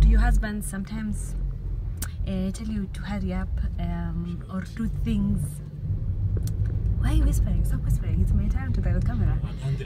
Do your husbands sometimes tell you to hurry up or do things? Why are you whispering? Stop whispering. It's my time to the camera.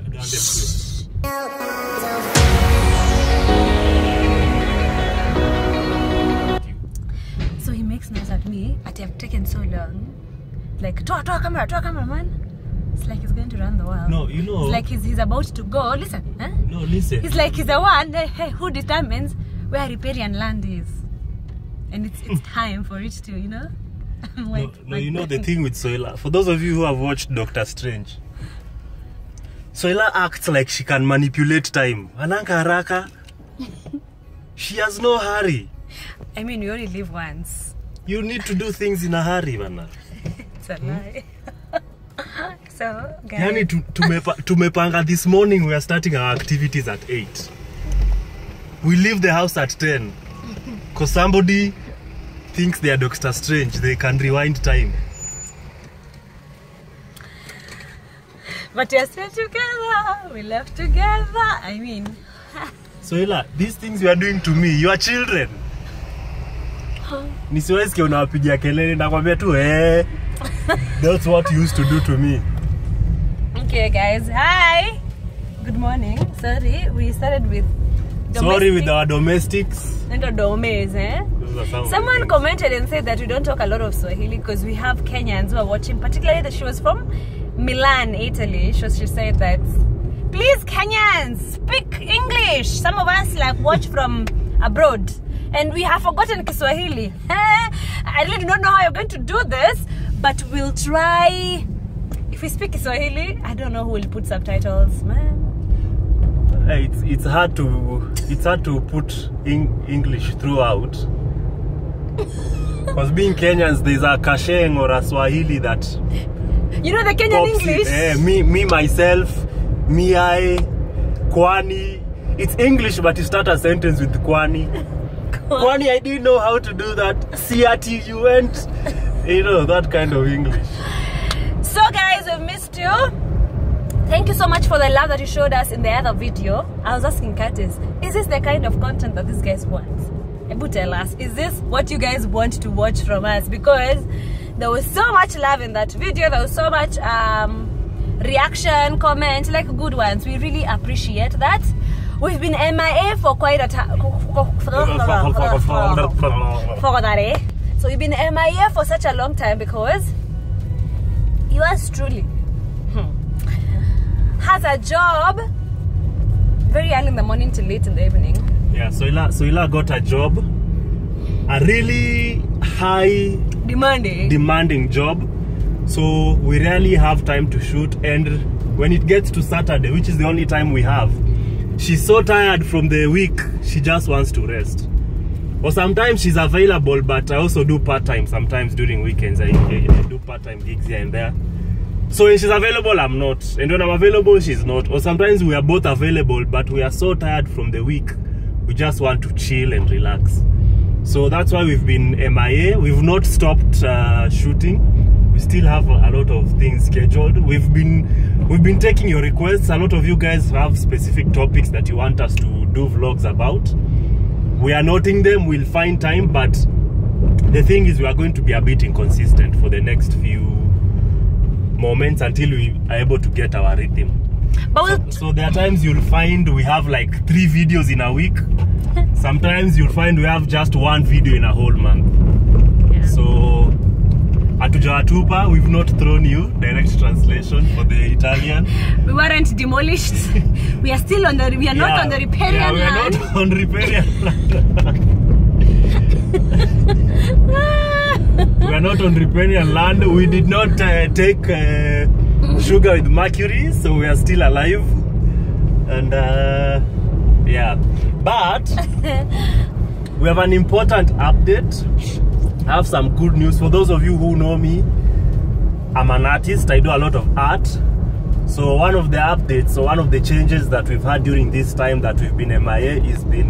So he makes noise at me. I've taken so long. Like, to camera, man. It's like he's going to run the world. No, you know. It's like he's about to go. Listen, huh? No, listen. He's like he's the one who determines where riparian land is, and it's time for it to, you know. No, you know the thing with Soila. For those of you who have watched Doctor Strange, Soila acts like she can manipulate time. Ananka haraka. She has no hurry. I mean, we only live once. You need to do things in a hurry, Vana. It's a lie. So, guys. Yani tumepanga this morning. We are starting our activities at 8. We leave the house at 10. Because somebody thinks they are Doctor Strange. They can rewind time. But we're still together. We left together. I mean. Soila, these things you are doing to me, you are children. Nisiwezi unawapigia kelele na kwambia tu That's what you used to do to me. Okay, guys. Hi. Good morning. Sorry, we started with Sorry with our domestics. And the domes, Someone commented and said that we don't talk a lot of Swahili because we have Kenyans who are watching. Particularly that she was from Milan, Italy. She said that, please Kenyans, speak English. Some of us like watch from abroad. And we have forgotten Kiswahili. I really don't know how you're going to do this, but we'll try. If we speak Kiswahili, I don't know who will put subtitles, man. It's hard to put English throughout. Because being Kenyans, there's a Kasheng or a Swahili that. You know the Kenyan English? Me myself, me I, Kwani. It's English, but you start a sentence with Kwani. Kwani, I didn't know how to do that. Siati, you went. You know, that kind of English. So guys, we've missed you. Thank you so much for the love that you showed us in the other video. I was asking Curtis, is this the kind of content that these guys want? Ebu tell us, is this what you guys want to watch from us? Because there was so much love in that video. There was so much reaction, comment, like good ones. We really appreciate that. We've been MIA for quite a time. So we've been MIA for such a long time because yours truly has a job very early in the morning till late in the evening. Yeah, Soila got a job, a really high demanding job. So we rarely have time to shoot, and when it gets to Saturday, which is the only time we have, she's so tired from the week, she just wants to rest. Or sometimes she's available, but I also do part-time sometimes during weekends. I do part-time gigs here and there. So when she's available, I'm not. And when I'm available, she's not. Or sometimes we are both available, but we are so tired from the week, we just want to chill and relax. So that's why we've been MIA. We've not stopped shooting. We still have a lot of things scheduled. We've been taking your requests. A lot of you guys have specific topics that you want us to do vlogs about. We are noting them. We'll find time, but the thing is we are going to be a bit inconsistent for the next few moments until we are able to get our rhythm. But so there are times you'll find we have like 3 videos in a week. Sometimes you'll find we have just 1 video in a whole month. Yeah. So Atujawatupa, we've not thrown you. Direct translation for the Italian. We weren't demolished. We are still on the. We are not on the riparian land. We are not on riparian land. We are not on riparian land. We did not take sugar with mercury, so we are still alive. And yeah, but we have an important update. I have some good news for those of you who know me. I'm an artist. I do a lot of art. So one of the updates, or one of the changes that we've had during this time that we've been MIA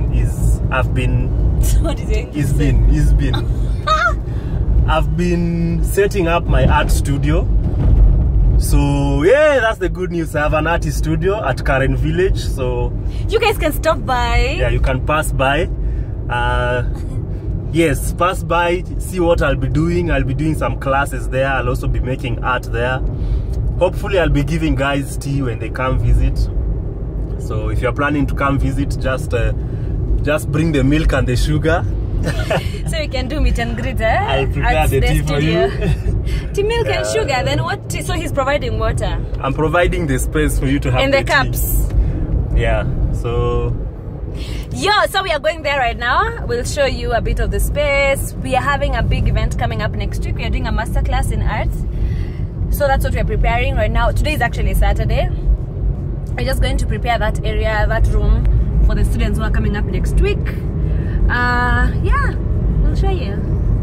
I've been setting up my art studio. So yeah, that's the good news. I have an artist studio at Karen Village. So you guys can stop by. Yeah, you can pass by. Yes, pass by, see what I'll be doing. I'll be doing some classes there. I'll also be making art there. Hopefully I'll be giving guys tea when they come visit. So if you're planning to come visit, just bring the milk and the sugar. So you can do meet and greet, eh? I'll prepare the tea for you. Tea, milk and sugar. Then what tea? So he's providing water. I'm providing the space for you to have in the cups. Tea. Yeah. So so we are going there right now. We'll show you a bit of the space. We are having a big event coming up next week. We are doing a masterclass in art. So that's what we're preparing right now. Today is actually Saturday. We're just going to prepare that area, that room for the students who are coming up next week. Yeah, we'll show you.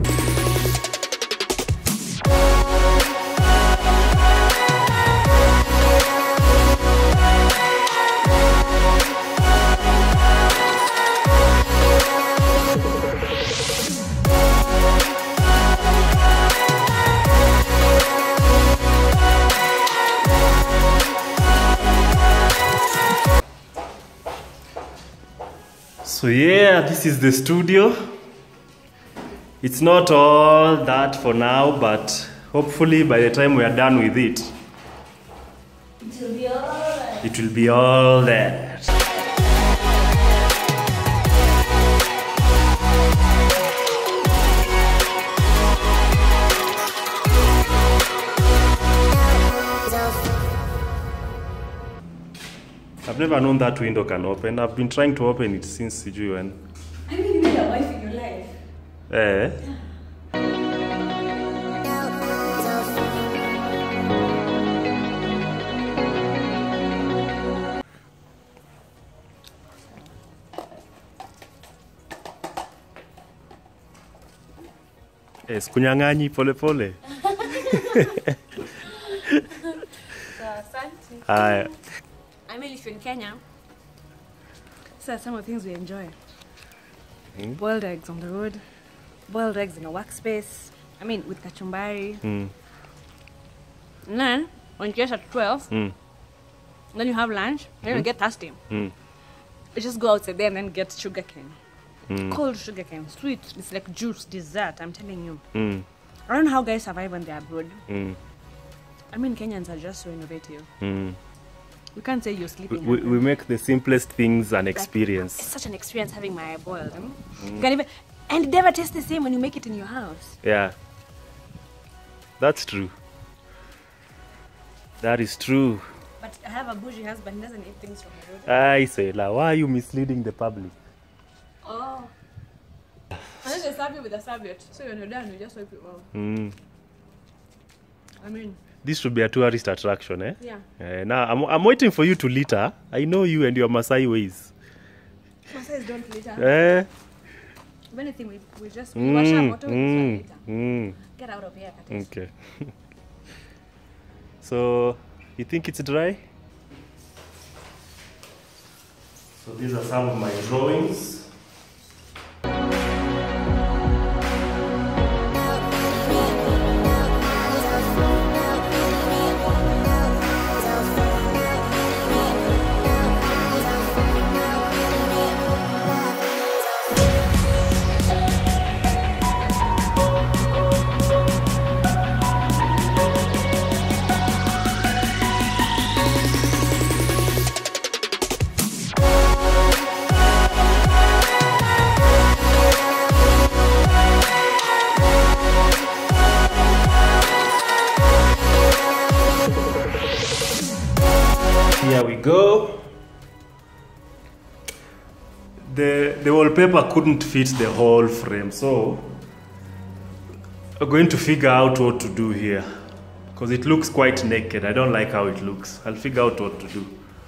So yeah, this is the studio. It's not all that for now, but hopefully by the time we are done with it, It will be all right. It will be all that. I've never known that window can open. I've been trying to open it since when. I mean, you need a wife in your life. Eh? Yes, kunyang'anyi pole pole. Hi. I mean, if you're in Kenya, these are some of the things we enjoy. Boiled eggs on the road, boiled eggs in a workspace. I mean, with kachumbari. And then, when you get at 12, then you have lunch, then you get thirsty. You just go outside there and then get sugar cane. Cold sugar cane, sweet. It's like juice, dessert, I'm telling you. I don't know how guys survive when they're abroad. I mean, Kenyans are just so innovative. We can't say you're sleeping. We make the simplest things an experience. It's such an experience having my boiled. You can even, and it never tastes the same when you make it in your house. Yeah. That's true. That is true. But I have a bougie husband, he doesn't eat things from the road. I say, why are you misleading the public? Oh. Unless they serve you with a serviette, so when you're done, you just wipe it off. I mean, this should be a tourist attraction, eh? Yeah. Now I'm waiting for you to litter. I know you and your Masai ways. Masais don't litter. If anything, we just wash our bottle and litter. Get out of here, Katis. Okay. So, you think it's dry? So these are some of my drawings. Here we go. The wallpaper couldn't fit the whole frame, so I'm going to figure out what to do here because it looks quite naked. I don't like how it looks. I'll figure out what to do.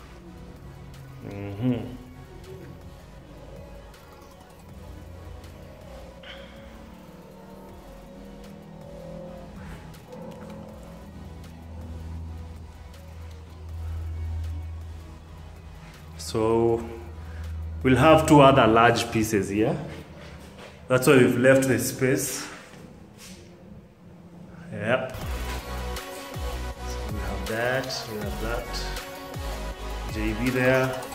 So we'll have two other large pieces here. That's why we've left the space. Yep. So we have that, JV there.